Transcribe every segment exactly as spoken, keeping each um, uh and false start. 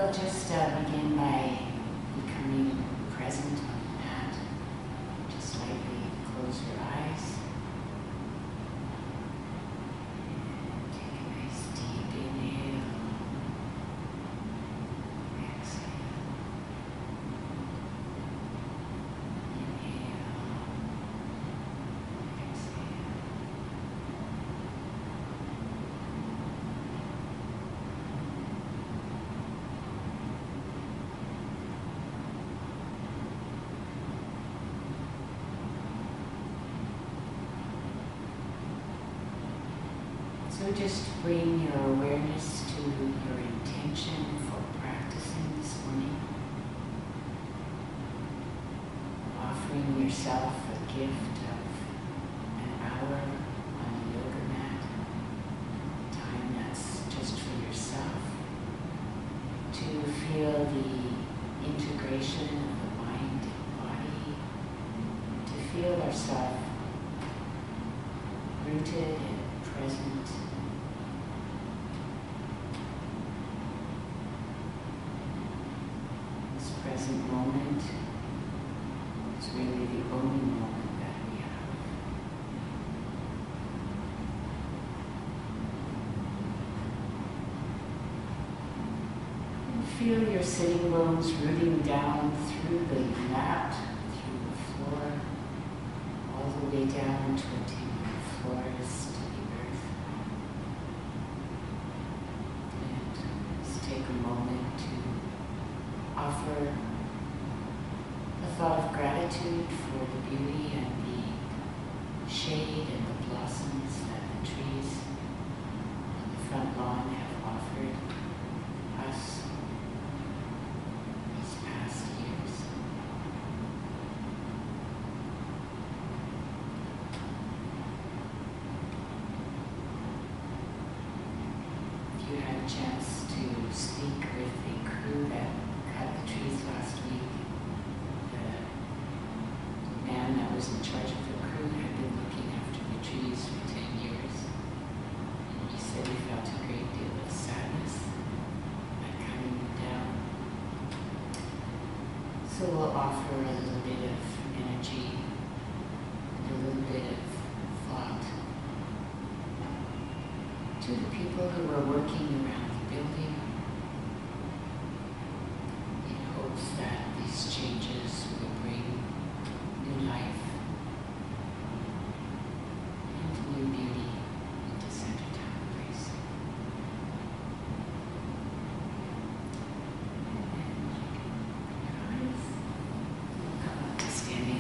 we'll just uh, begin by becoming present on the mat. Just lightly close your eyes. And take a nice deep inhale. Exhale. Inhale. Exhale. So just bring your awareness to your intention for practicing this morning. Offering yourself a gift of an hour on the yoga mat. Time that's just for yourself. To feel the integration of the mind and body. To feel ourselves rooted and present. This present moment is really the only moment that we have. And feel your sitting bones rooting down through the mat, through the floor, all the way down toward the floors to the earth. And just take a moment to offer a thought of gratitude for the beauty and the shade and the blossoms that the trees on the front lawn have offered us these past years. If you had a chance to speak with the crew that cut the trees last week, the man that was in charge of the crew had been looking after the trees for ten years. And he said he felt a great deal of sadness at cutting them down. So we'll offer a little bit of energy and a little bit of thought to the people who were working around the building, in hopes that these changes will bring new life and new beauty into Centertown Place. And your eyes will come up to standing.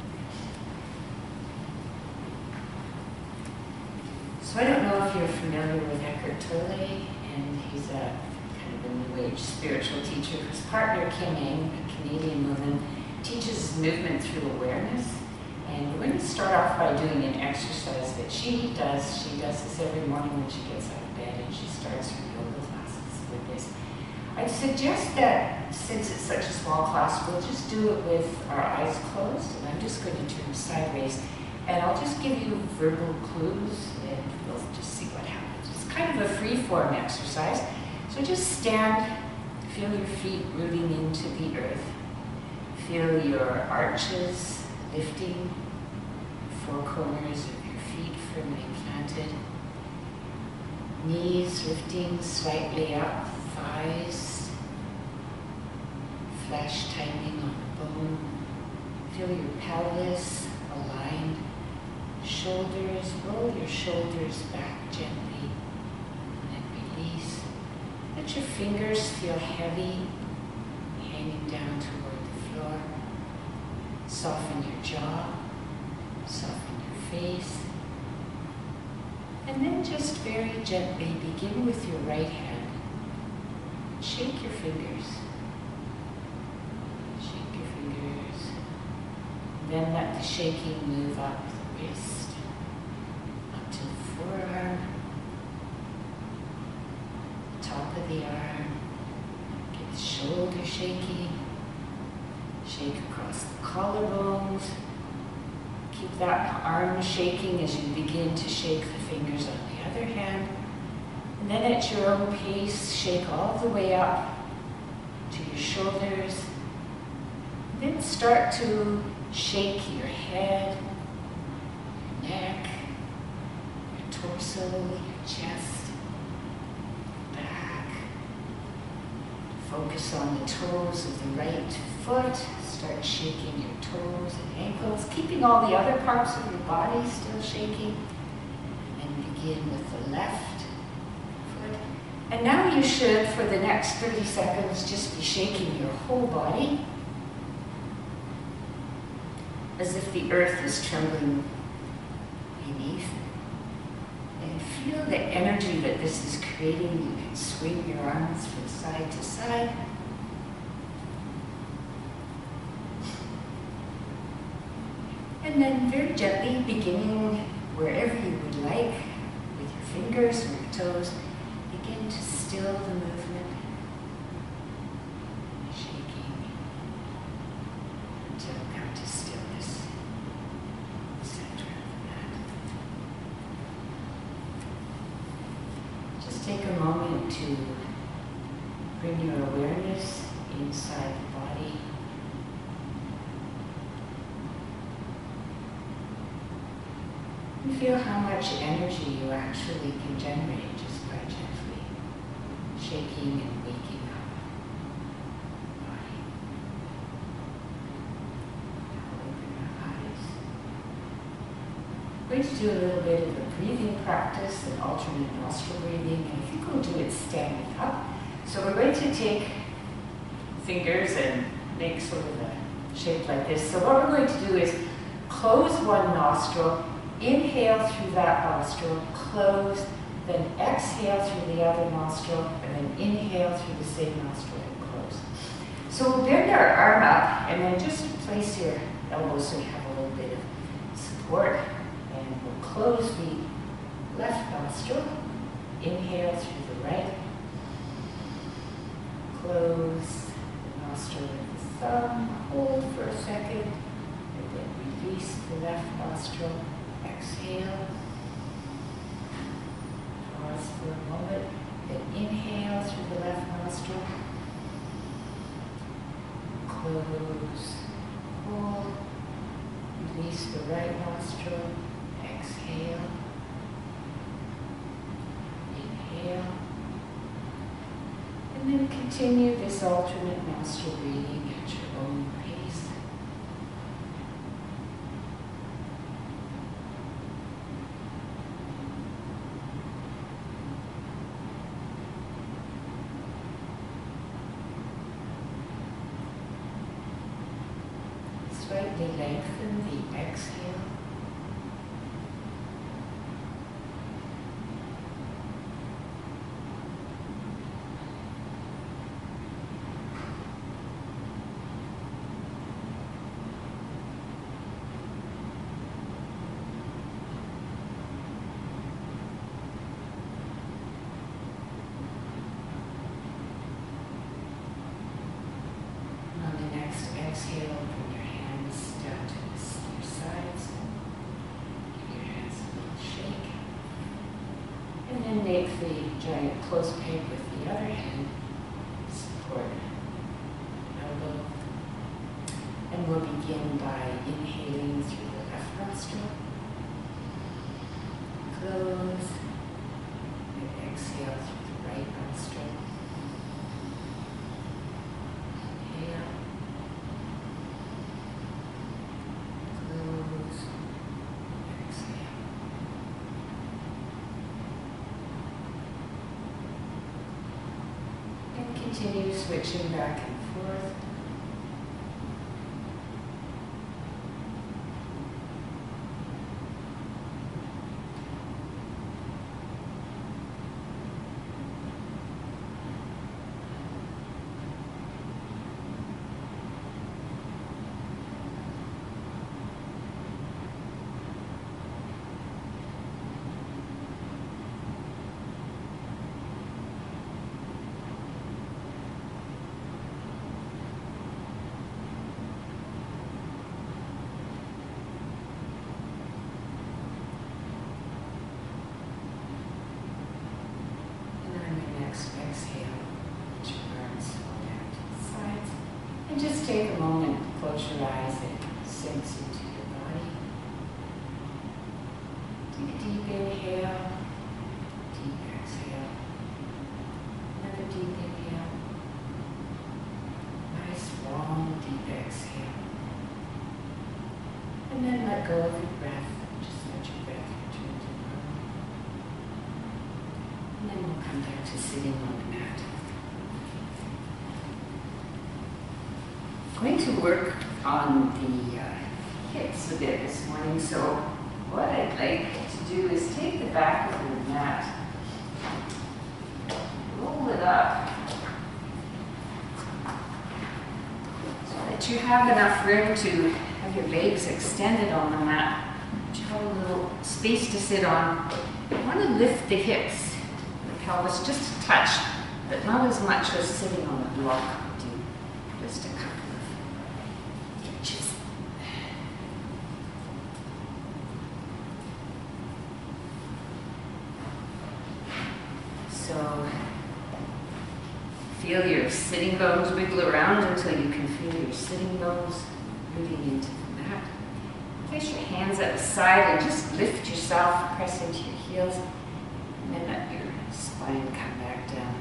So I don't know if you're familiar with Eckhart Tolle, and he's a kind of a New Age spiritual teacher whose partner, Kim Eng, a Canadian woman, teaches movement through awareness. And we're going to start off by doing an exercise that she does. She does this every morning when she gets out of bed, and she starts her yoga classes with this. I'd suggest that since it's such a small class, we'll just do it with our eyes closed, and I'm just going to turn sideways. And I'll just give you verbal clues, and we'll just see what happens. It's kind of a free-form exercise. So just stand, feel your feet rooting into the earth. Feel your arches lifting, four corners of your feet firmly planted. Knees lifting slightly up, thighs, flesh tightening on the bone. Feel your pelvis aligned. Shoulders, roll your shoulders back gently, and then release. Let your fingers feel heavy, hanging down toward the floor. Soften your jaw, soften your face. And then just very gently begin with your right hand. Shake your fingers. Shake your fingers. Then let the shaking move up the wrist, up to the forearm, top of the arm. Get the shoulder shaking. Shake across the collarbones. Keep that arm shaking as you begin to shake the fingers on the other hand. And then at your own pace, shake all the way up to your shoulders. Then start to shake your head, your neck, your torso, your chest, back. Focus on the toes of the right foot. Start shaking your toes and ankles, keeping all the other parts of your body still shaking. And begin with the left foot. And now you should, for the next thirty seconds, just be shaking your whole body as if the earth is trembling beneath. And feel the energy that this is creating. You can swing your arms from side to side. And then very gently, beginning wherever you would like, with your fingers or your toes, begin to still the movement, shaking until you come to stillness, center of the mat. Just take a moment to bring your awareness inside the body. And feel how much energy you actually can generate just by gently shaking and waking up the body. Now open your eyes. We're going to do a little bit of a breathing practice, an alternate nostril breathing, and I think we'll do it standing up. So we're going to take fingers and make sort of a shape like this. So what we're going to do is close one nostril, inhale through that nostril, close, then exhale through the other nostril, and then inhale through the same nostril and close. So we'll bend our arm up, and then just place your elbows so you have a little bit of support. And we'll close the left nostril, inhale through the right, close the nostril with the thumb, hold for a second, and then release the left nostril. Exhale, pause for a moment, then inhale through the left nostril, close, hold, release the right nostril, exhale, inhale, and then continue this alternate nostril breathing at your own pace. Slightly lengthen the exhale. On the next exhale, bring your hands down to your sides. Give your hands a little shake. And then make the giant close peg with the other hand. Support elbow. And we'll begin by inhaling through the left nostril. Close. And exhale through the right nostril. Inhale. Close. Exhale. And continue switching back and forth. And just take a moment, close your eyes, and sense into your body. Take a deep inhale, deep exhale. Another deep inhale. Nice, long, deep exhale. And then let go of your breath. Just let your breath return to normal. And then we'll come back to sitting on the mat. I'm going to work on the uh, hips a bit this morning, so what I'd like to do is take the back of your mat, roll it up, so that you have enough room to have your legs extended on the mat, but you have a little space to sit on. You want to lift the hips, the pelvis just a touch, but not as much as sitting on the block would do, just a couple. So feel your sitting bones wiggle around until you can feel your sitting bones moving into the mat. Place your hands at the side and just lift yourself, press into your heels, and then let your spine come back down.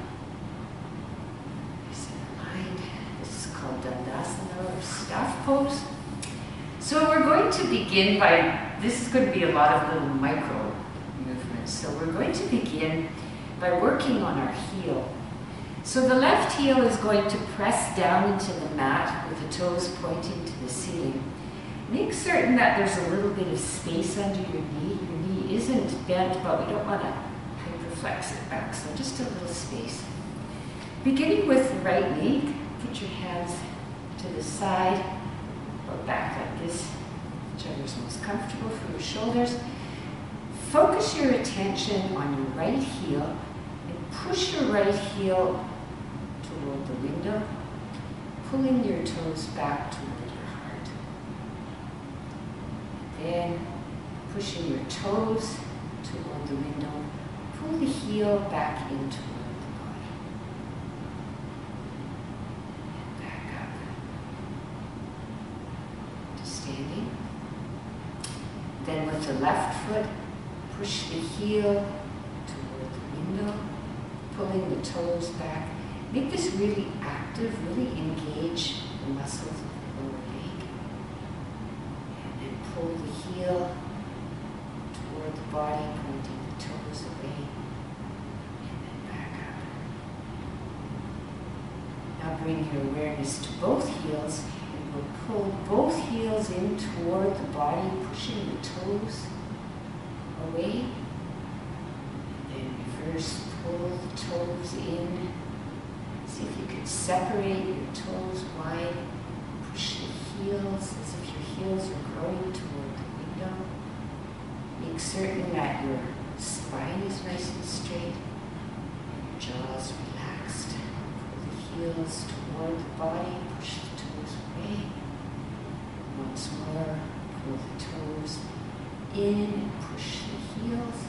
Nice and aligned. This is called Dandasana or staff pose. So we're going to begin by, this is going to be a lot of little micro movements. So we're going to begin by working on our heel. So the left heel is going to press down into the mat with the toes pointing to the ceiling. Make certain that there's a little bit of space under your knee. Your knee isn't bent, but we don't want to hyperflex it back, so just a little space. Beginning with the right knee, put your hands to the side or back like this, whichever's most comfortable for your shoulders. Focus your attention on your right heel and push your right heel toward the window, pulling your toes back toward your heart. Then pushing your toes toward the window, pull the heel back in toward the body. And back up to standing. Then with the left foot, push the heel toward the window, pulling the toes back. Make this really active, really engage the muscles of the lower leg. And then pull the heel toward the body, pointing the toes away. And then back up. Now bring your awareness to both heels, and we'll pull both heels in toward the body, pushing the toes away, and then reverse, pull the toes in. See if you can separate your toes wide, push the heels as if your heels are growing toward the window. Make certain that your spine is nice and straight, and your jaws relaxed. Pull the heels toward the body, push the toes away. Once more, pull the toes in and push the heels.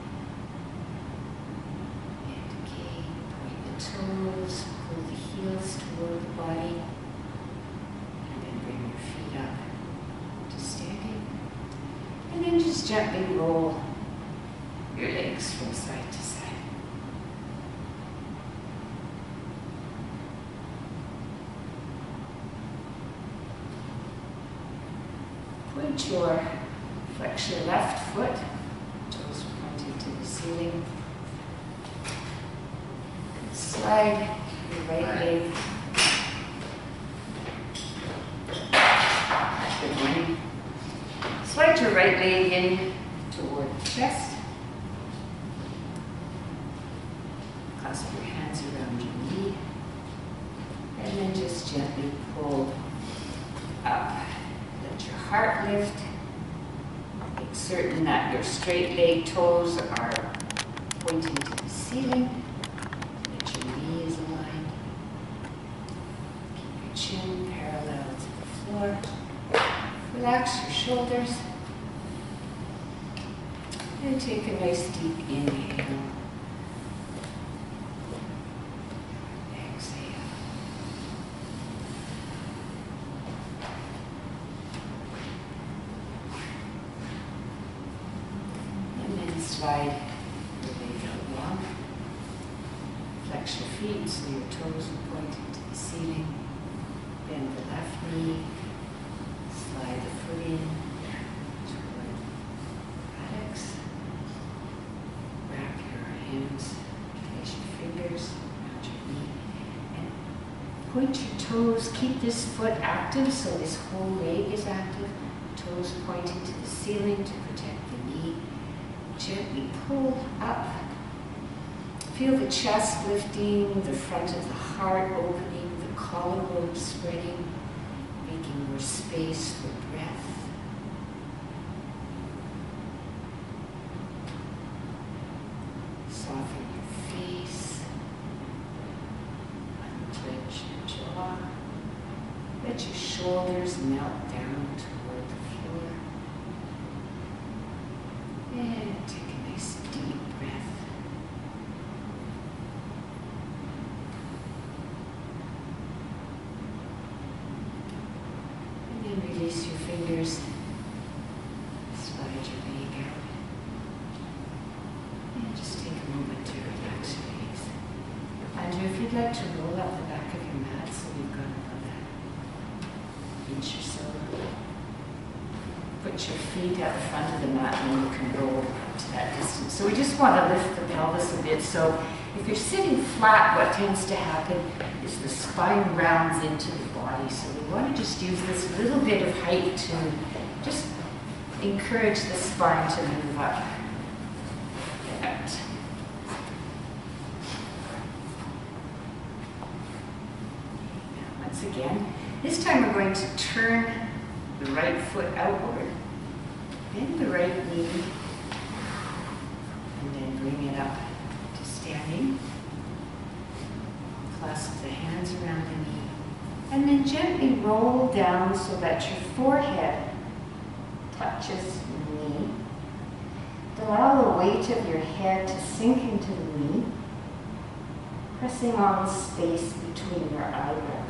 And again, point the toes, pull the heels toward the body, and then bring your feet up to standing. And then just gently roll your legs from side to side. Point your Flex your left foot, toes pointing to the ceiling. And slide your right leg. Good morning. Slide your right leg in toward the chest. Clasp your hands around your knee. And then just gently pull up. Let your heart lift. Make certain that your straight leg toes are pointing to the ceiling. That your knee is aligned. Keep your chin parallel to the floor. Relax your shoulders. And take a nice deep inhale. Exhale. slide your leg out long. Flex your feet so your toes are pointing to the ceiling. Bend the left knee. Slide the foot in toward buttocks. Wrap your hands, place your fingers around your knee. And point your toes. Keep this foot active so this whole leg is active. Toes pointing to the ceiling to protect the knee. Gently pull up. Feel the chest lifting, the front of the heart opening, the collarbone spreading, making more space for breath. Soften your face. Unclench your jaw. Let your shoulders melt down toward the floor. And take a nice deep breath. And then release your fingers. Slide your leg out. And just take a moment to relax your legs. Andrew, if you'd like to roll up the back of your mat so you've got about an inch or so. Put your feet at the front of the mat and you can roll to that distance. So we just want to lift the pelvis a bit. So if you're sitting flat, what tends to happen is the spine rounds into the body. So we want to just use this little bit of height to just encourage the spine to move up. That. Now, once again, this time we're going to turn the right foot outward, bend the right knee, and then bring it up to standing. Clasp the hands around the knee, and then gently roll down so that your forehead touches the knee. Allow the weight of your head to sink into the knee, pressing on the space between your eyebrows.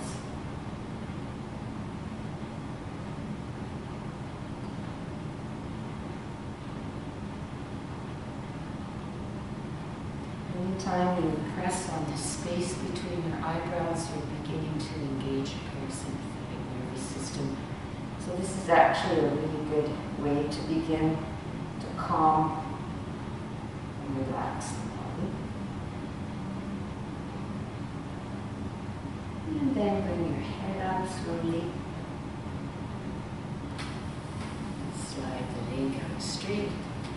Anytime you press on the space between your eyebrows, you're beginning to engage your parasympathetic nervous system. So this is actually a really good way to begin to calm and relax the body. And then bring your head up slowly. Slide the leg out straight.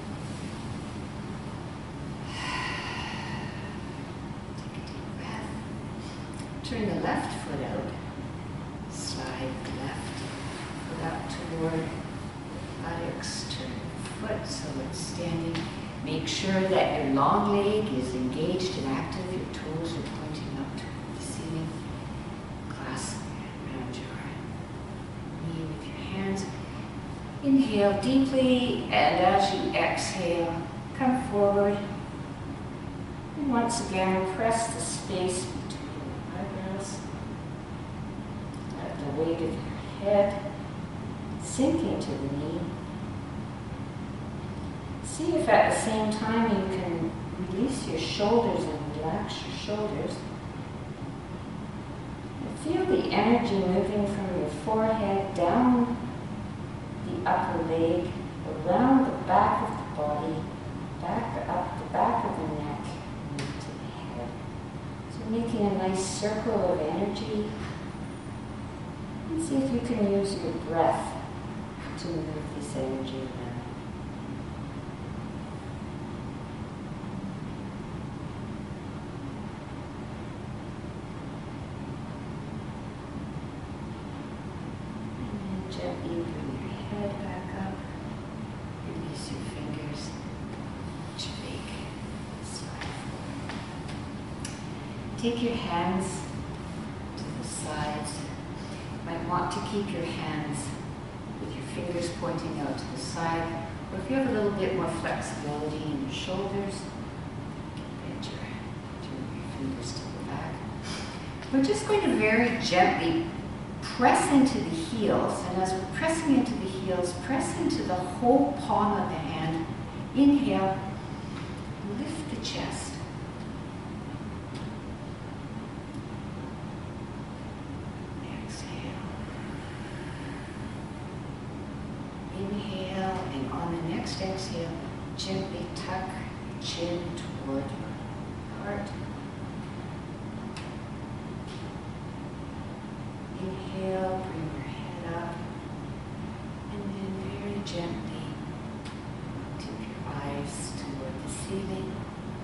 Turn the left foot out. Slide the left foot out toward buttocks. Turn the foot so it's standing. Make sure that your long leg is engaged and active. Your toes are pointing up toward the ceiling. Clasp around your knee with your hands. Inhale deeply, and as you exhale, come forward. And once again, press the space the weight of your head sink into the knee. See if at the same time you can release your shoulders and relax your shoulders. And feel the energy moving from your forehead down the upper leg, around the back of the body, back up the back of the neck, and to the head. So making a nice circle of energy. And see if you can use your breath to move this energy around. And then gently bring your head back up. Release your fingers. Let your leg slide forward. Take your hands to the sides. You might want to keep your hands with your fingers pointing out to the side, or if you have a little bit more flexibility in your shoulders, bend your, turn your fingers to the back. We're just going to very gently press into the heels, and as we're pressing into the heels, press into the whole palm of the hand. Inhale, lift the chest. Exhale. Inhale, and on the next exhale, gently tuck your chin toward your heart. Inhale, bring your head up, and then very gently tip your eyes toward the ceiling.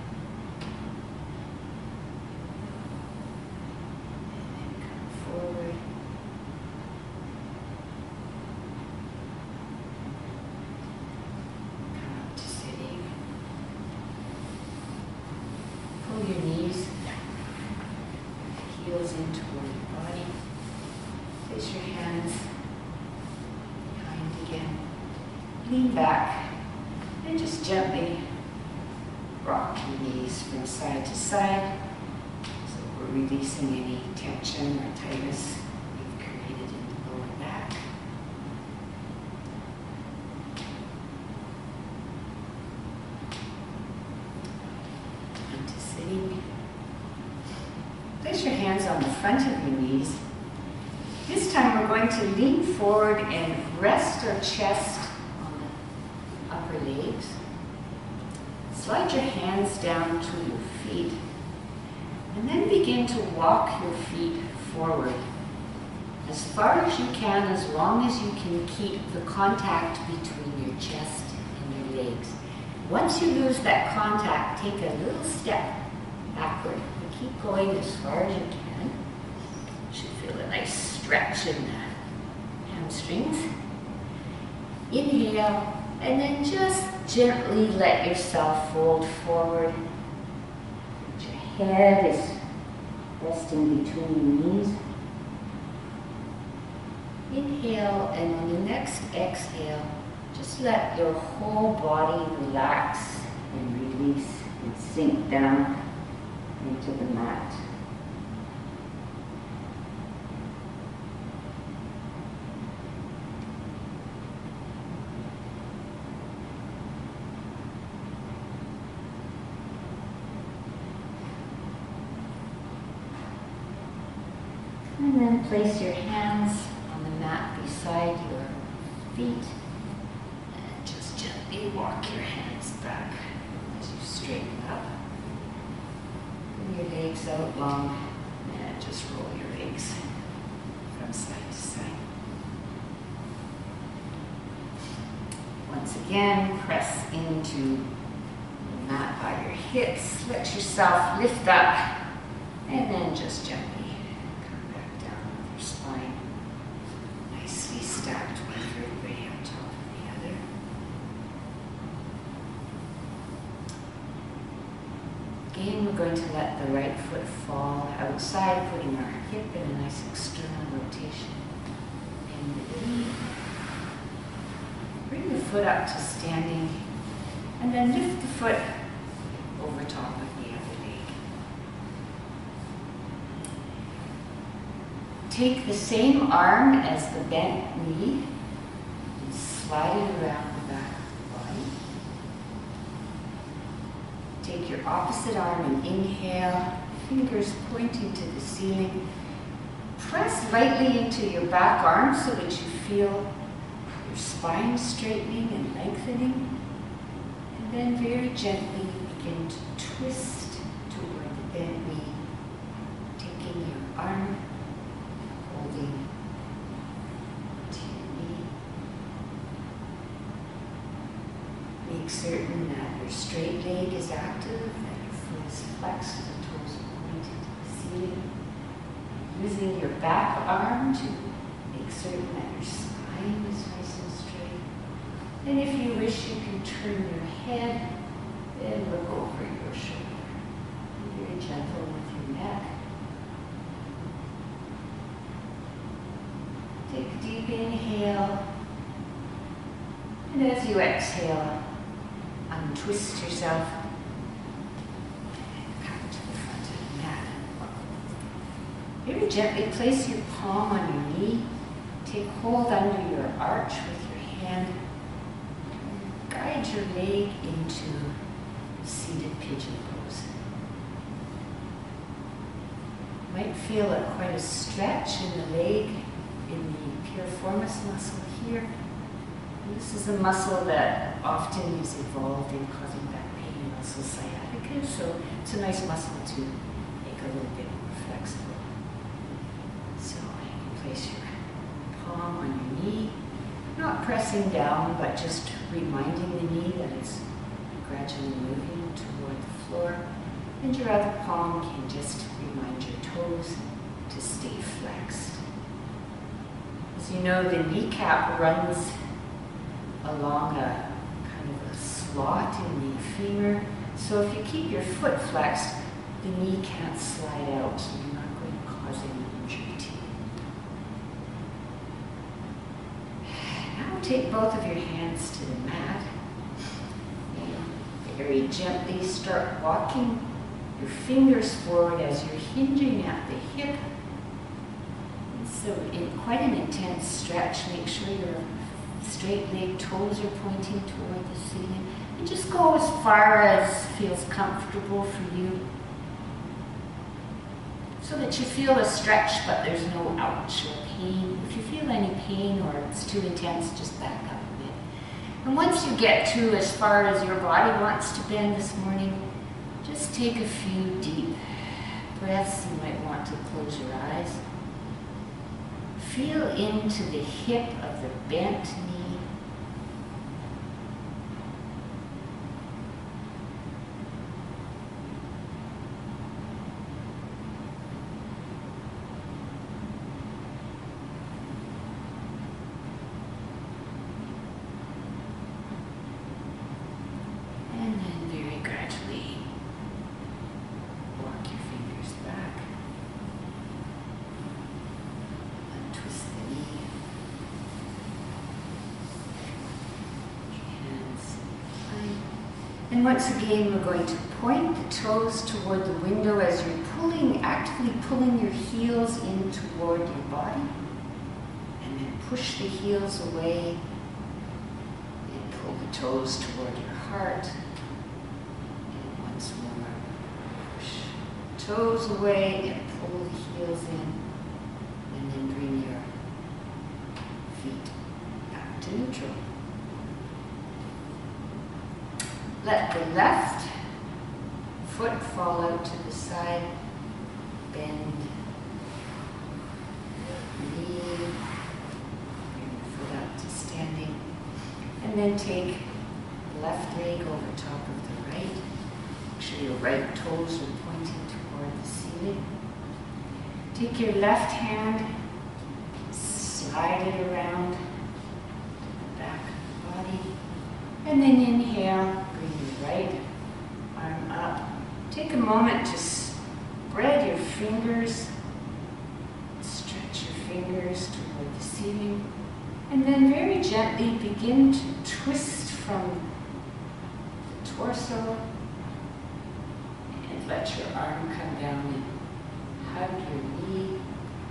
And then come forward. Come up to sitting. Pull your knees, heels in toward your body. Place your hands behind again. Lean back and just gently rock your knees from side to side. So we're releasing any tension or tightness we've created in the lower back. Into sitting. Place your hands on the front of your knees. This time we're going to lean forward and rest our chest on the upper legs. Slide your hands down to your feet, and then begin to walk your feet forward as far as you can, as long as you can keep the contact between your chest and your legs. Once you lose that contact, take a little step backward. And keep going as far as you can. You should feel a nice stretch in the hamstrings. Inhale, and then just gently let yourself fold forward. Your head is resting between your knees. Inhale, and on the next exhale, just let your whole body relax and release and sink down into the mat. And then place your hands on the mat beside your feet and just gently walk your hands back as you straighten up. Bring your legs out long and just roll your legs from side to side. Once again, press into the mat by your hips. Let yourself lift up and then just gently spine, nicely stacked one vertebrae on top of the other. Again, we're going to let the right foot fall outside, putting our hip in a nice external rotation. And release. Bring the foot up to standing, and then lift the foot over top of the other leg. Take the same arm as the bent knee and slide it around the back of the body. Take your opposite arm and inhale, fingers pointing to the ceiling. Press lightly into your back arm so that you feel your spine straightening and lengthening. And then very gently begin to twist toward the bent knee, taking your arm, holding to your knee. Make certain that your straight leg is active, that your foot is flexed, the toes are pointed to the ceiling. Using your back arm to make certain that your spine is nice and straight. And if you wish, you can turn your head and look over your shoulder. Be very gentle with your neck. Take a deep inhale, and as you exhale, untwist yourself and come to the front of the mat. Very gently place your palm on your knee. Take hold under your arch with your hand. Guide your leg into seated pigeon pose. Might feel a, quite a stretch in the leg, in the piriformis muscle here. And this is a muscle that often is involved in causing back pain, muscle sciatica, so it's a nice muscle to make a little bit more flexible. So you place your palm on your knee, not pressing down, but just reminding the knee that it's gradually moving toward the floor. And your other palm can just remind your toes to stay flexed. As you know, the kneecap runs along a kind of a slot in the femur. So if you keep your foot flexed, the knee can't slide out, so you're not going to cause any injury to you. Now take both of your hands to the mat. And very gently start walking your fingers forward as you're hinging at the hip. And so in quite an intense stretch, make sure your straight leg toes are pointing toward the ceiling. And just go as far as feels comfortable for you, so that you feel a stretch, but there's no ouch or pain. If you feel any pain or it's too intense, just back up a bit. And once you get to as far as your body wants to bend this morning, just take a few deep breaths. You might want to close your eyes. Feel into the hip of the bent knee. And once again, we're going to point the toes toward the window as you're pulling, actively pulling your heels in toward your body. And then push the heels away and pull the toes toward your heart. And once more, push toes away and pull the heels in. And then bring your feet back to neutral. Let the left foot fall out to the side, bend knee, bring the foot up to standing, and then take the left leg over top of the right. Make sure your right toes are pointing toward the ceiling. Take your left hand, slide it around the back of the body, and then inhale. Bring your right arm up. Take a moment to spread your fingers, stretch your fingers toward the ceiling, and then very gently begin to twist from the torso and let your arm come down and hug your knee.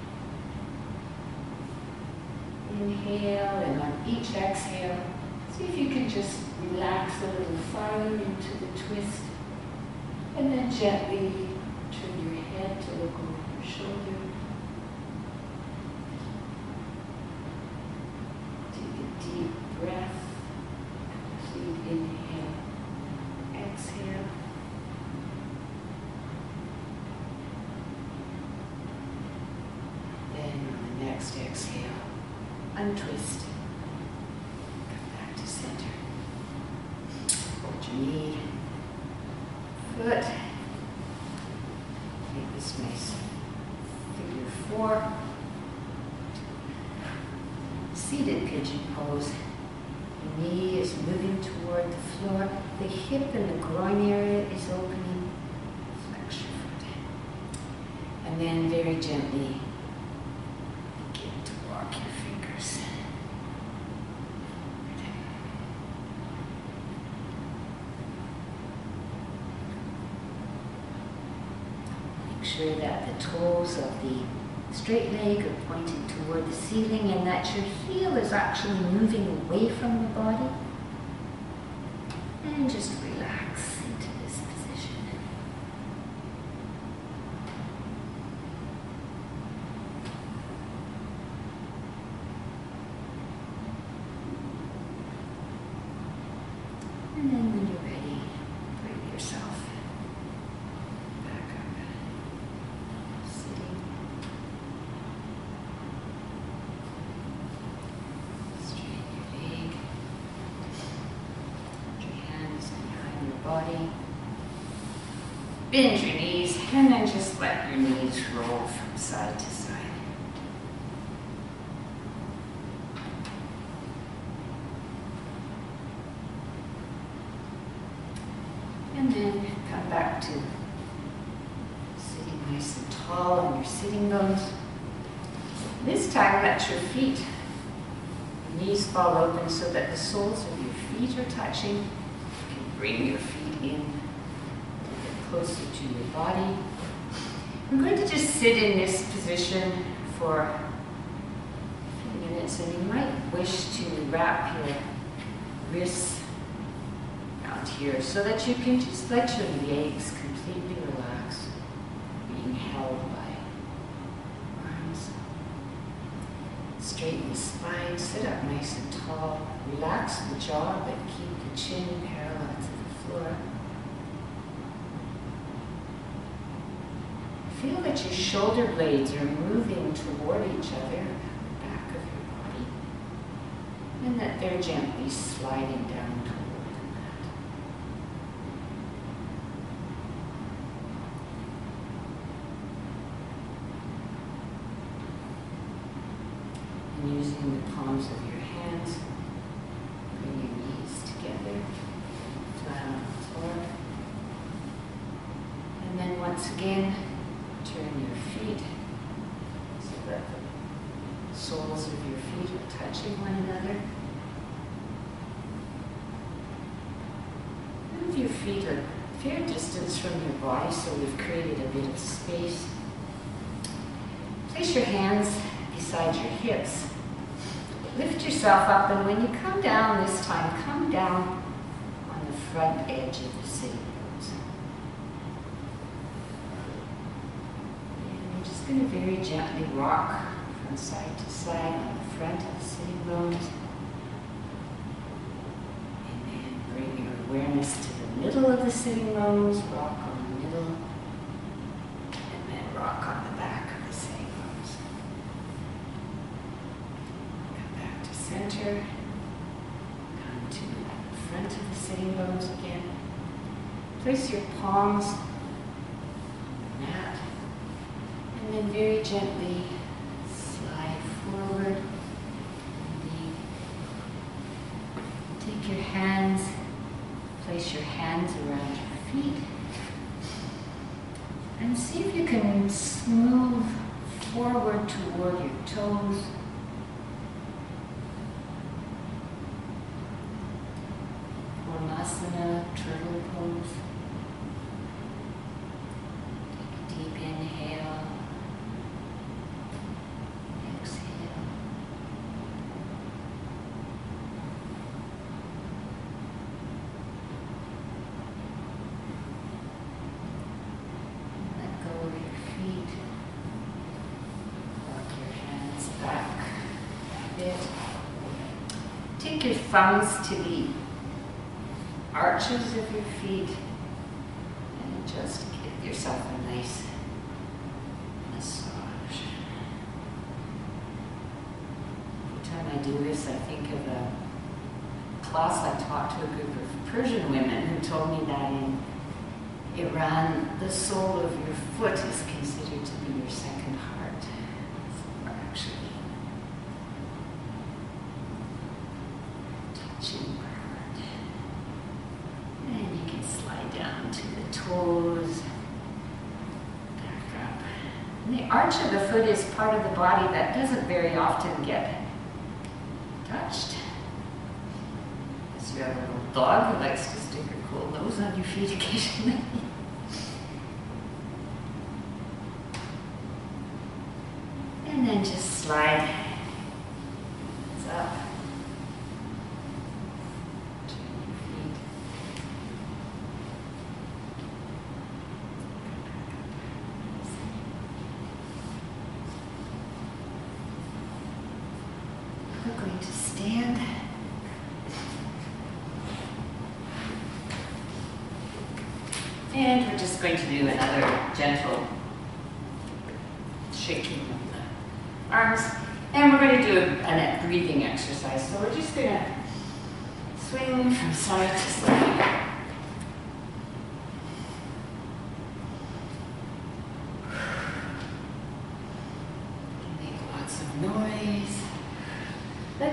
Inhale, and on each exhale, see if you can just relax a little farther into the twist, and then gently turn your head to look over your shoulder. Take a deep breath, complete inhale, exhale. Then on the next exhale, untwist. Knee, foot, make this nice figure four, seated pigeon pose. The knee is moving toward the floor, the hip and the groin area is opening, flex your foot, and then very gently begin to walk your fingers. Sure that the toes of the straight leg are pointing toward the ceiling and that your heel is actually moving away from the body. And just relax into the body. Bend your knees and then just let your knees roll from side to side. And then come back to sitting nice and tall on your sitting bones. This time let your feet, your knees fall open so that the soles of your feet are touching. You can bring your feet in a bit closer to your body. We're going to just sit in this position for a few minutes, and you might wish to wrap your wrists around here so that you can just let your legs completely relax, being held by arms. Straighten the spine, sit up nice and tall. Relax the jaw, but keep the chin parallel to the floor. Feel that your shoulder blades are moving toward each other, the back of your body, and that they're gently sliding down toward the mat. And using the palms of your hands, bring your knees together, flat on the floor. And then once again, turn your feet so that the soles of your feet are touching one another. Move your feet a fair distance from your body so we've created a bit of space. Place your hands beside your hips. Lift yourself up, and when you come down this time, come down on the front edge of the sitting bones. And you're just going to very gently rock from side to side on the front of the sitting bones. And then bring your awareness to the middle of the sitting bones, rock on the middle, and then rock on the back of the sitting bones. Come back to center, come to the front of the sitting bones again. Place your palms on the mat, and then very gently slide forward. Take your hands, place your hands around your feet, and see if you can smooth forward toward your toes. Ormasana, turtle pose. Take a deep inhale. Exhale. Let go of your feet. Walk your hands back a bit. Take your thumbs to the arches of your feet and just give yourself a nice massage. Every time I do this, I think of a class I taught to a group of Persian women who told me that in Iran, the sole of your foot is considered to be your second heart. So actually touching your heart. And you can slide down to the toes, back up. And the arch of the foot is part of the body that doesn't very often get touched. Unless you have a little dog who likes to stick her cool nose on your feet occasionally. And then just slide it's up. We're going to stand. And we're just going to do another gentle shaking of the arms. And we're going to do a, a breathing exercise. So we're just going to swing from side to side.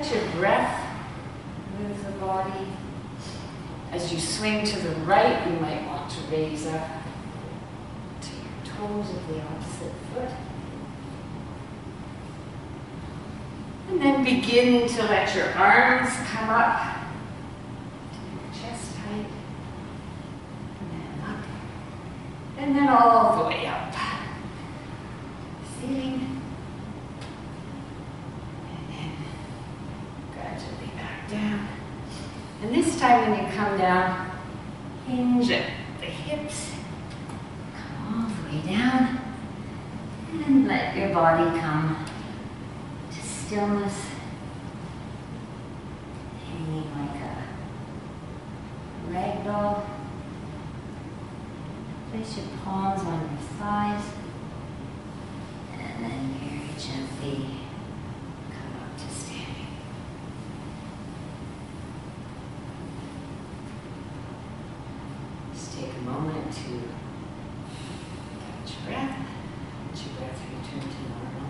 let your breath move the body. As you swing to the right, you might want to raise up to your toes of the opposite foot. And then begin to let your arms come up to your chest height. And then up. And then all the way up. Ceiling. And then gradually back down. And this time when you come down, hinge at the hips. Come all the way down. And let your body come to stillness. Hanging like a rag doll. Place your palms on your thighs. And then very gently come up to standing. Just take a moment to catch your breath. Let your breath return to normal.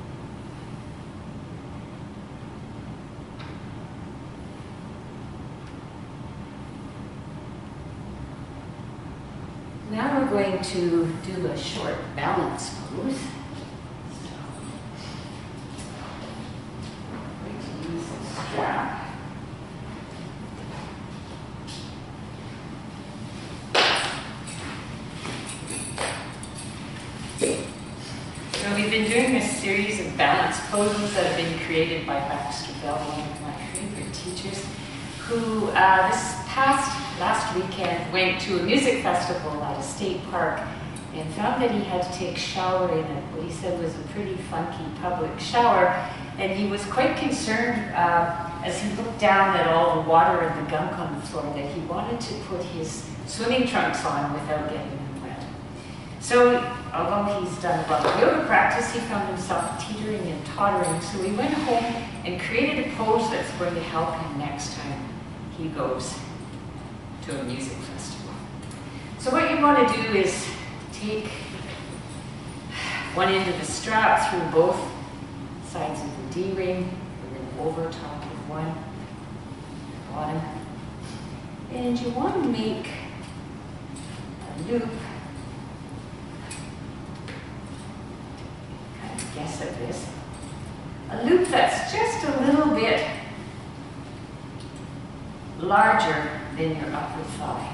Now we're going to do a short balance pose. So we've been doing a series of balance poses that have been created by Baxter Bell, one of my favorite teachers, who uh, this past last weekend went to a music festival at a state park and found that he had to take a shower in a, what he said was a pretty funky public shower. And he was quite concerned uh, as he looked down at all the water and the gunk on the floor that he wanted to put his swimming trunks on without getting them wet. So although he's done a lot of yoga practice, he found himself teetering and tottering. So he went home and created a pose that's going to help him next time he goes to a music festival. So what you want to do is take one end of the strap through both sides of the D-ring, and then over top of one, bottom. And you want to make a loop. Kind of guess at this. A loop that's just a little bit larger than your upper thigh.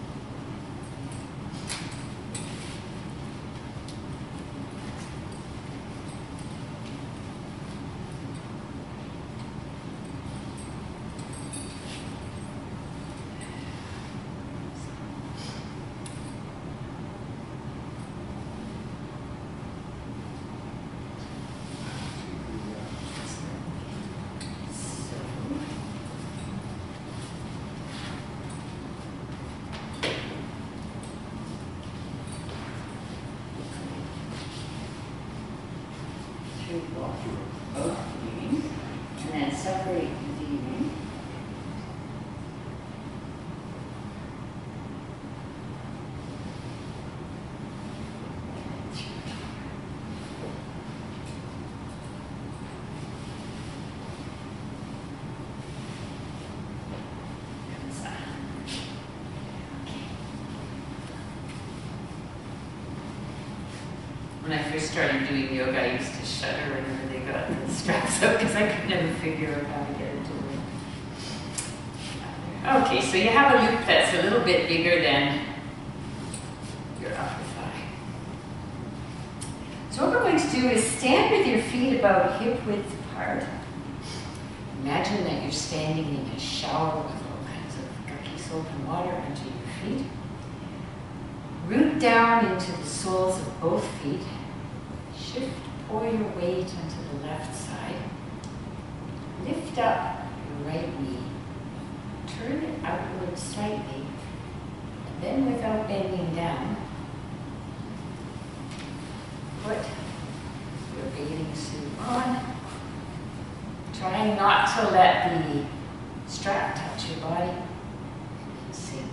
Both D-rings, and then separate the D-ring. When I first started doing yoga, I used to shudder whenever they got the straps out because I could never figure out how to get it to work. Okay, so you have a loop that's a little bit bigger than your upper thigh. So what we're going to do is stand with your feet about hip width apart. Imagine that you're standing in a shower with all kinds of gurky soap and water under your feet. Root down into the soles of both feet. Shift, pour your weight onto the left side. Lift up your right knee. Turn it outward slightly. And then without bending down, put your bathing suit on. Try not to let the strap touch your body. Sink.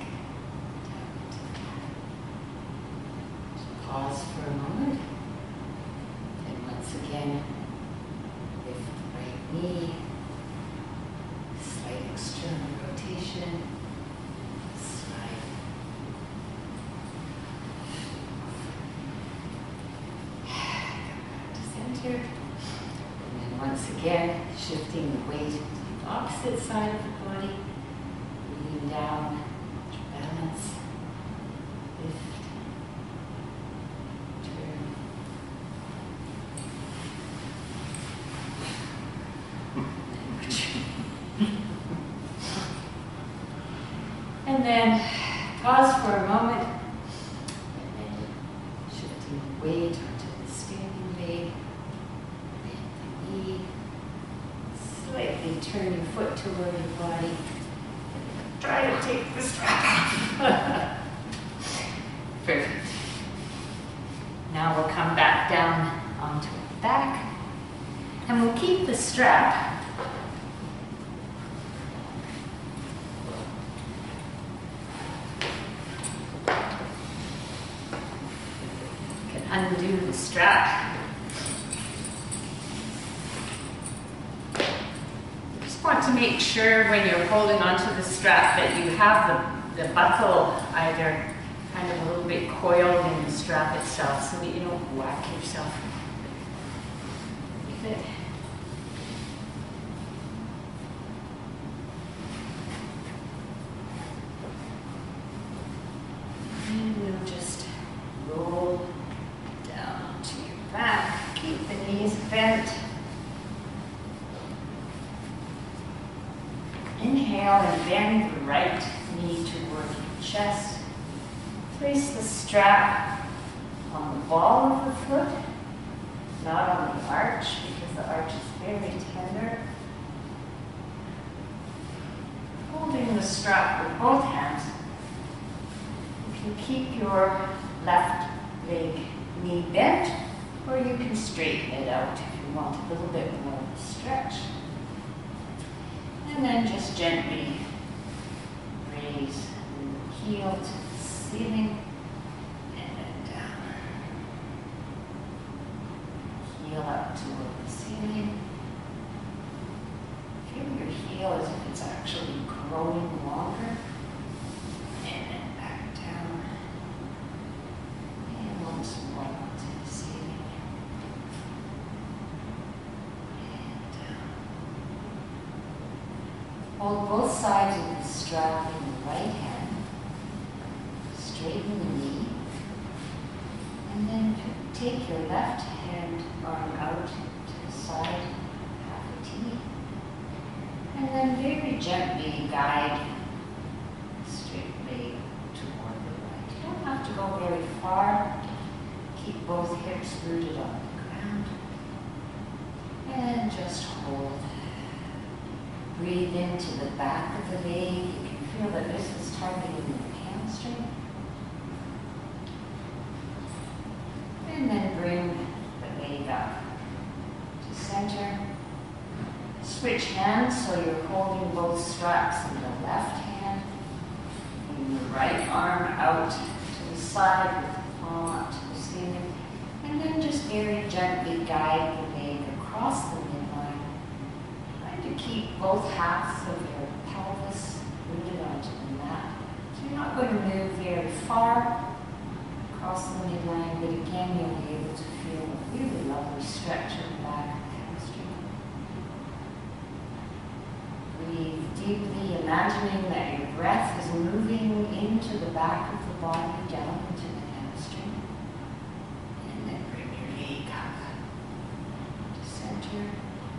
Pause for a moment, and once again, lift the right knee, center. And then once again, shifting the weight to the opposite side of the body. Breathing down, balance, lift, turn. And then pause for a moment, and then shifting the weight onto the standing leg, bend the knee, slightly turn your foot toward your body. Try to take the strap off. Perfect. Now we'll come back down onto our back, and we'll keep the strap undo the strap. Just want to make sure when you're holding onto the strap that you have the, the buckle either kind of a little bit coiled in the strap itself so that you don't whack yourself with it. And we'll just roll down to your back. Keep the knees bent. Inhale and bend the right knee toward your chest. Place the strap on the ball of the foot, not on the arch, because the arch is very tender. Holding the strap with both hands, you can keep your left leg knee bent, or you can straighten it out if you want a little bit more of a stretch. And then just gently raise the heel to the ceiling and then down. Heel up toward the ceiling. Feel your heel as if it's actually growing longer. And then back down. And once more onto the ceiling. And down. Hold both sides of the strap in the right hand. Straighten the knee. And then take your left hand arm out to the side, half a T. And then very gently guide the straight leg toward the right. You don't have to go very far. Keep both hips rooted on the ground. And just hold. Breathe into the back of the leg. You can feel that this is targeting the hamstring. And then bring the leg up to center. Switch hands so you're holding both straps in the left hand. Bring the right arm out to the side with the palm up to the ceiling. And then just very gently guide the leg across the midline. Trying to keep both halves of your pelvis rooted onto the mat. So you're not going to move very far across the midline, but again you'll be able to feel a really lovely stretch in the back of the hamstring. Breathe deeply, imagining that your breath is moving into the back of the body, down into the hamstring. And then bring your leg up to center.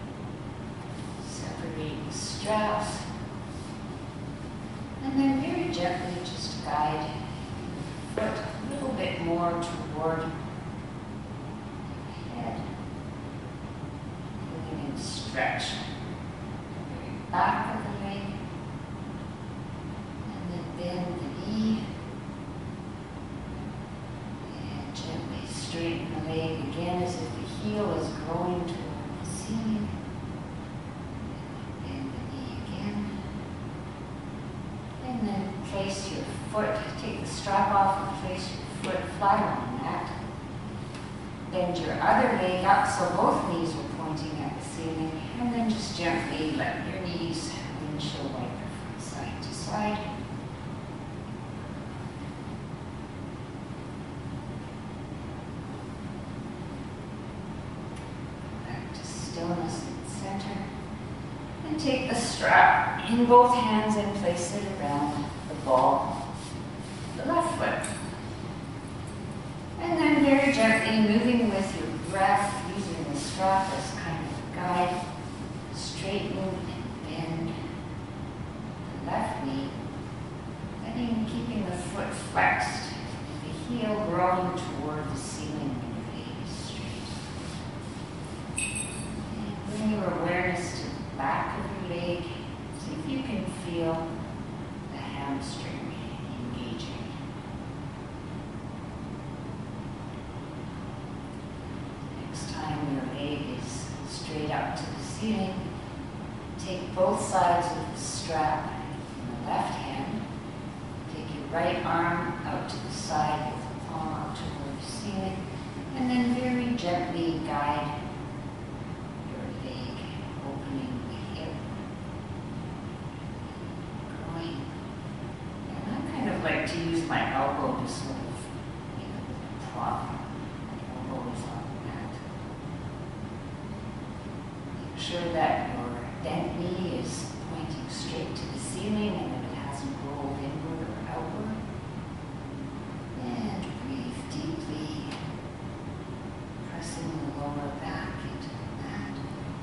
Separate the straps. And then very gently just guide your foot a little bit more toward the head. And then stretch the back of the leg. And then bend the knee. And gently straighten the leg again as if the heel is growing toward the ceiling. And then bend the knee again. And then place your foot, take the strap off and place your foot flat on the mat. Bend your other leg up so both knees are pointing at the ceiling. And then just gently let your knees windshield wiper from side to side. strap in both hands and place it around the ball of the left foot. And then very gently moving with your breath, using the strap as kind of a guide, straighten and bend the left knee, letting, keeping the foot flexed, the heel growing toward the ceiling when your leg is straight. And bring your awareness to the back of your leg. See if you can feel the hamstring engaging. Next time your leg is straight up to the ceiling, take both sides of the strap in the left hand. Take your right arm out to the side with the palm out toward the ceiling, and then very gently guide your leg, opening the hip, going. And I kind of like to use my elbow to sort of make a little prop. My elbow is on the mat. Make sure that your bent knee is pointing straight to the ceiling and that it hasn't rolled inward or outward. And breathe deeply, pressing the lower back into the mat.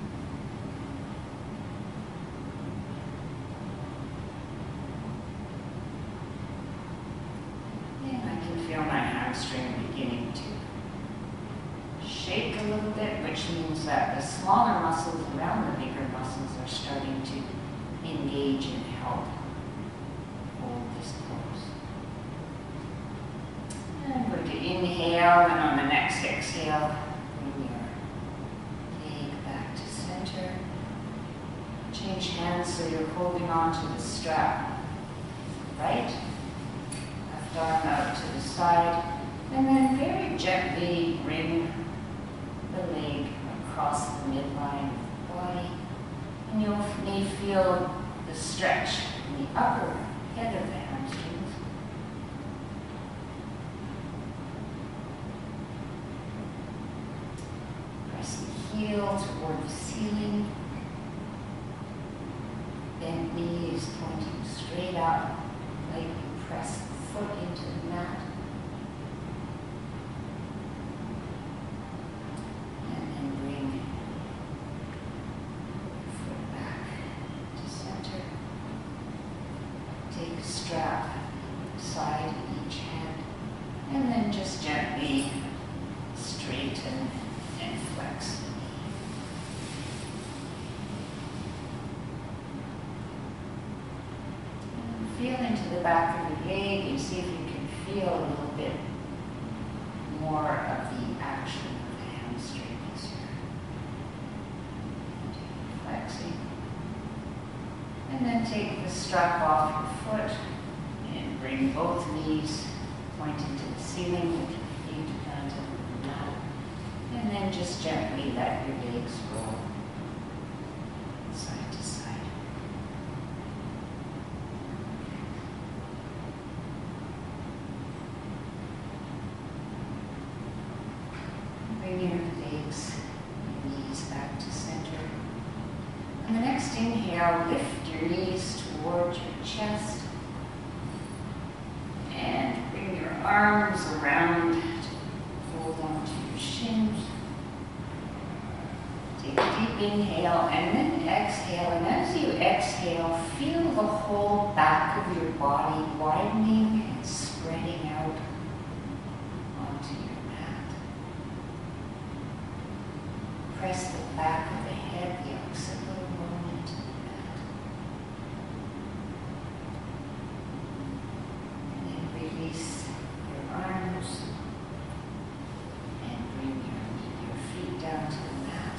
And I can feel my hamstring beginning to shake a little bit, which means that the smaller muscles around the bigger muscles are starting to engage and help hold this pose. And I'm going to inhale, and on the next exhale, bring your leg back to center. Change hands so you're holding on to the strap. Right, left arm out to the side, and then very gently bring the leg across the midline of the body, and you may feel the stretch in the upper head of the hamstrings. Press the heel toward the ceiling. Bent knee is pointing straight up, lightly press the foot into the mat. Take a strap side in each hand, and then just gently straighten and flex the knee. And feel into the back of the leg and see if you can feel a little bit more of the action of the hamstrings here. Flexing. And then take the strap off your foot and bring both knees pointing to the ceiling with your feet planted on the mat. And then just gently let your legs roll side to side. Bring your legs, your knees back to center. On the next inhale, lift your knees towards your chest and bring your arms around to hold on to your shins. Take a deep inhale and then exhale. And as you exhale, feel the whole back of your body widening and spreading out onto your mat. Press the back of the head, the occipital bone into the mat. And then release your arms and bring your, your feet down to the mat.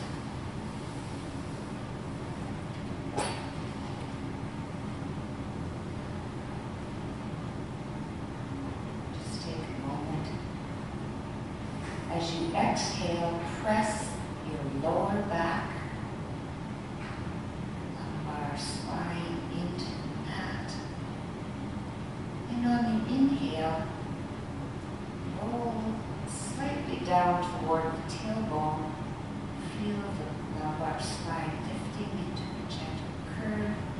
Just take a moment. As you exhale, press your lower back, lumbar spine into the mat. And on the inhale, roll slightly down toward the tailbone. Feel the lumbar spine lifting into a gentle curve.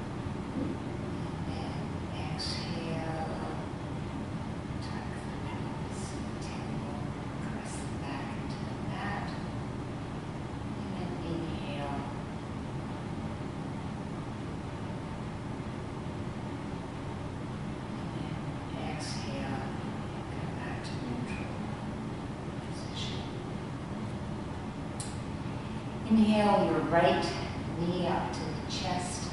Inhale your right knee up to the chest.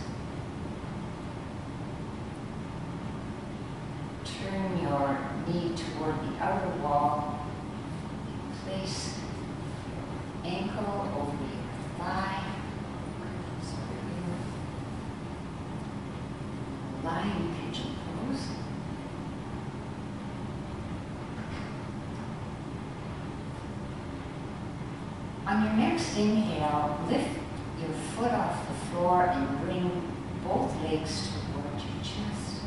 Turn your knee toward the outer wall. Place your ankle over your thigh. Lying pigeon pose. On your next inhale, lift your foot off the floor and bring both legs toward your chest.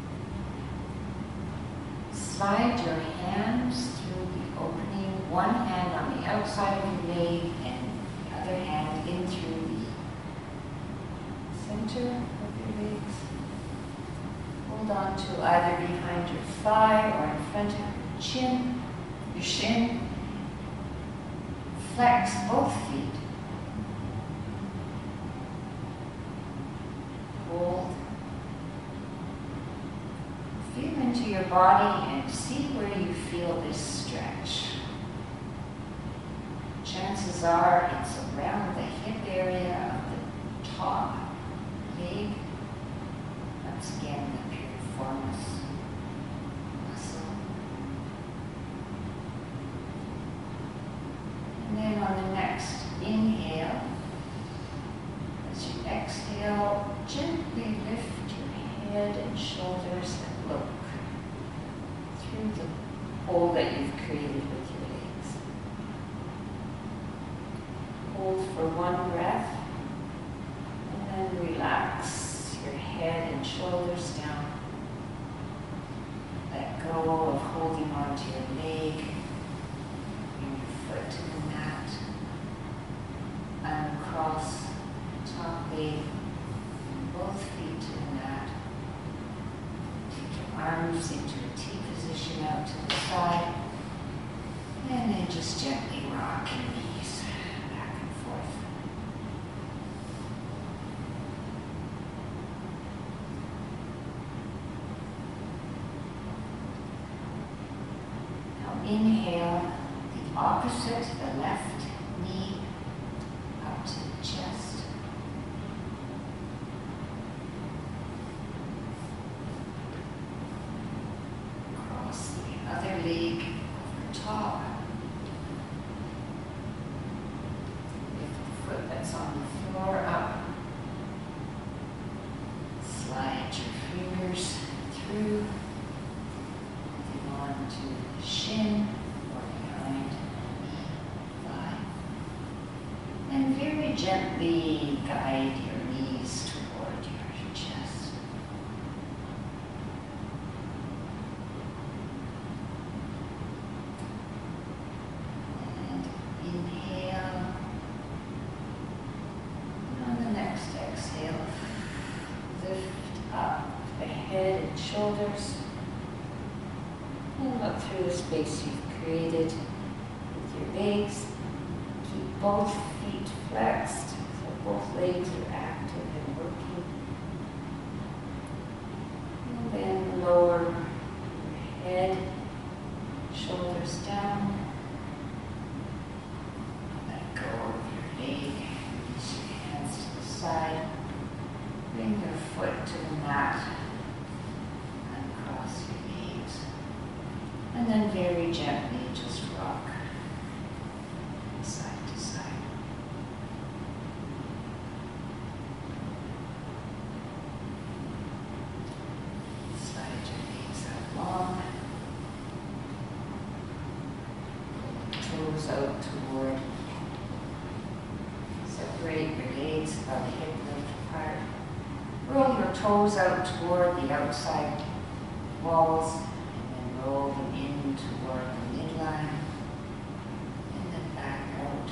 Slide your hands through the opening, one hand on the outside of your leg and the other hand in through the center of your legs. Hold on to either behind your thigh or in front of your chin, your shin. Flex both feet. Hold. Feel into your body and see where you feel this stretch. Chances are it's around the hip area of the top leg. Once again, the piriformis muscle. And then on the next inhale, as you exhale, gently lift your head and shoulders and look through the hole that you've created with your legs. Hold for one breath, and then relax your head and shoulders down. Let go of holding onto your leg. Bring your foot to the mat. Uncross top leg. Both feet to the mat. Take your arms into a T position out to the side. And then just gently rock your knees back and forth. Now inhale the opposite, the left knee up to the chest. Cross the other leg over top. Lift the foot that's on the floor up. Slide your fingers through, holding on to the shin or behind the knee, thigh. And very gently guide your knees toward your chest. And inhale. And on the next exhale, lift up the head and shoulders. And look through the space you've created with your legs. Keep both feet flexed, so both legs are active and working. And then lower your head, shoulders down. Let go of your leg, release your hands to the side. Bring your foot to the mat. Uncross your legs. And then very gently just rock side to side. Slide your legs out long. Toes out toward. Separate your legs about hip width apart. Roll your toes out toward the outside walls. Roll them in toward the midline, and then back out.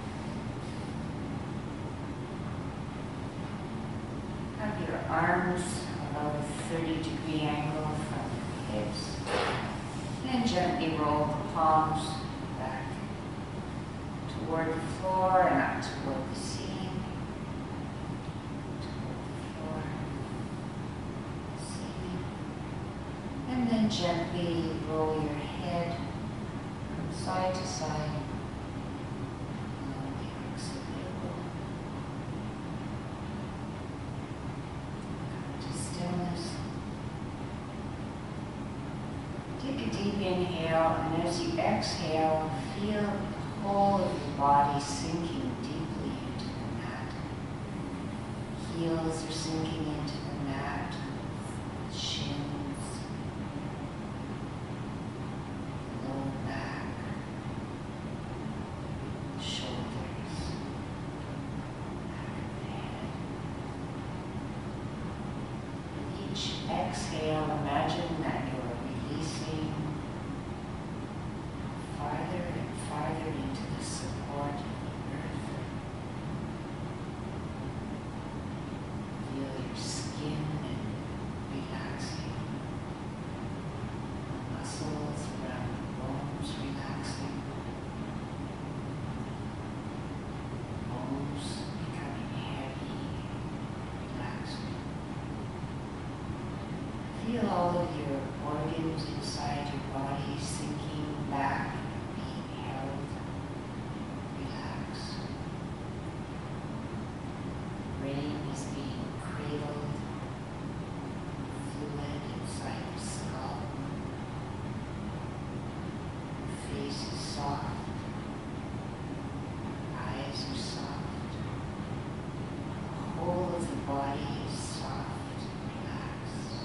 Have your arms about a thirty degree angle from the hips, and gently roll the palms back toward the floor and up toward the ceiling, toward the floor, ceiling. And then gently roll your head from side to side. Allow the exhale and as you exhale, feel the whole of your body sinking deeply into the mat. Heels are sinking into the mat, shins, lower back, shoulders, back of the head. With each exhale, imagine that you're releasing farther and farther into the support of the earth. Feel your skin and relaxing. The muscles around the bones relaxing. Bones becoming heavy, relaxing. Feel all of your organs inside your body sinking back, being held, relaxed. Brain is being cradled, fluid inside the skull. Face is soft, eyes are soft. The whole of the body is soft, relaxed.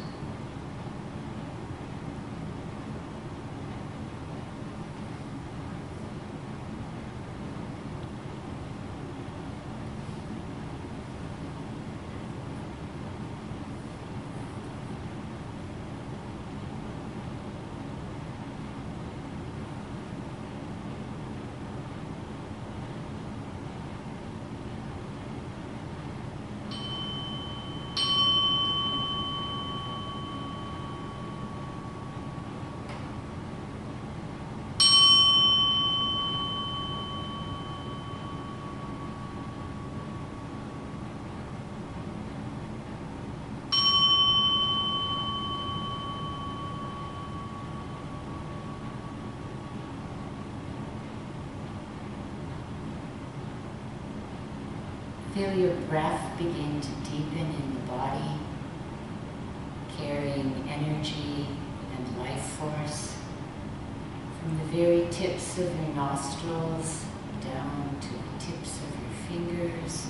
Feel your breath begin to deepen in the body, carrying energy and life force from the very tips of your nostrils down to the tips of your fingers,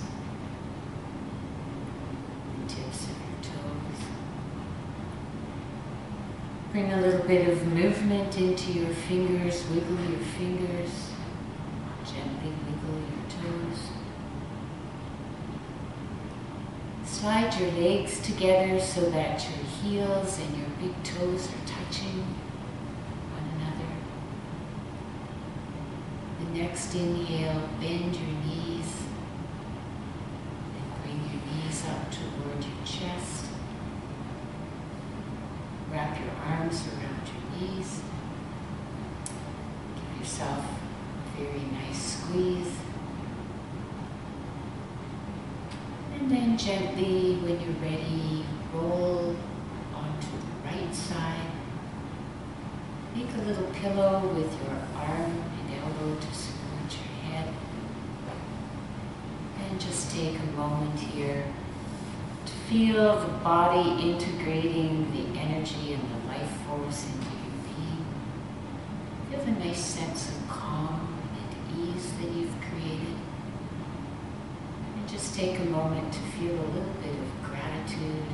the tips of your toes. Bring a little bit of movement into your fingers, wiggle your fingers, gently wiggle your toes. Slide your legs together so that your heels and your big toes are touching one another. The next inhale, bend your knees and bring your knees up toward your chest. Wrap your arms around your knees. Give yourself a very nice squeeze. And then gently, when you're ready, roll onto the right side. Make a little pillow with your arm and elbow to support your head. And just take a moment here to feel the body integrating the energy and the life force into your being. You have a nice sense of calm and ease that you've created. Just take a moment to feel a little bit of gratitude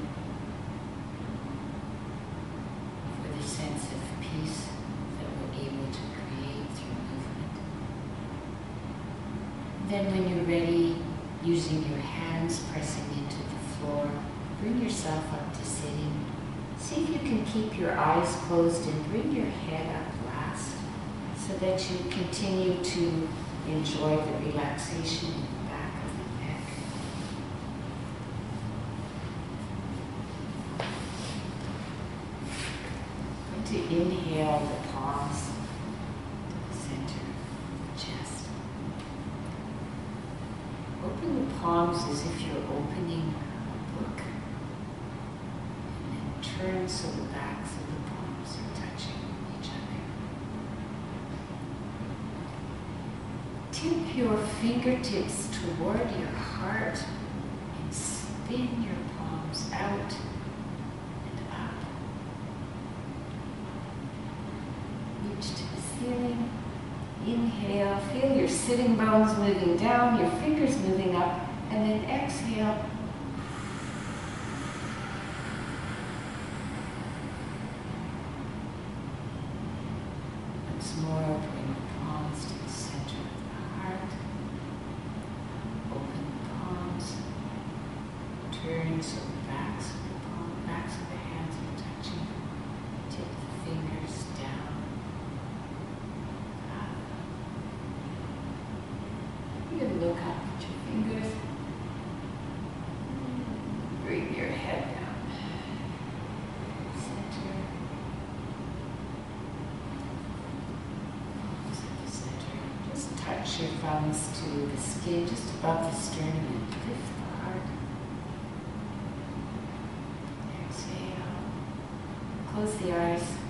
for the sense of peace that we're able to create through movement. Then when you're ready, using your hands pressing into the floor, bring yourself up to sitting. See if you can keep your eyes closed and bring your head up last so that you continue to enjoy the relaxation in the back of the neck. To inhale the palms to the center of the chest. Open the palms as if you're opening a book. And then turn so the backs of the palms are touching each other. Tip your fingertips toward your heart and spin your palms out and up. Reach to the Inhale, feel your sitting bones moving down, your fingers moving up, and then exhale. Once more, bring the palms to the center of the heart. Open the palms. Turn so the backs of the palms, backs of the hands are touching. Tip the fingers down. You can look up at your fingers. Bring your head down. Center. Palms at the center. Just touch your thumbs to the skin just above the sternum and lift the heart. Exhale. Close the eyes.